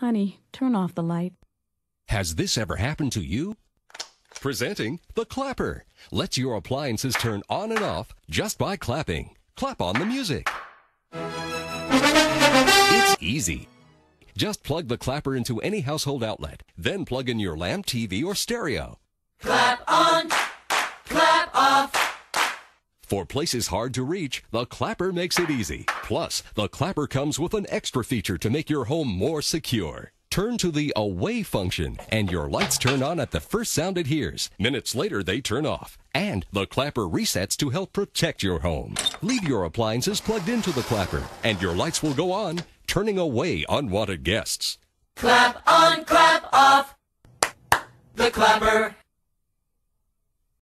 Honey, turn off the light. Has this ever happened to you? Presenting the Clapper. Lets your appliances turn on and off just by clapping. Clap on the music. It's easy. Just plug the Clapper into any household outlet, then plug in your lamp, TV, or stereo. Clap on, clap off. For places hard to reach, the Clapper makes it easy. Plus, the Clapper comes with an extra feature to make your home more secure. Turn to the Away function, and your lights turn on at the first sound it hears. Minutes later, they turn off. And the Clapper resets to help protect your home. Leave your appliances plugged into the Clapper, and your lights will go on, turning away unwanted guests. Clap on, clap off. The Clapper.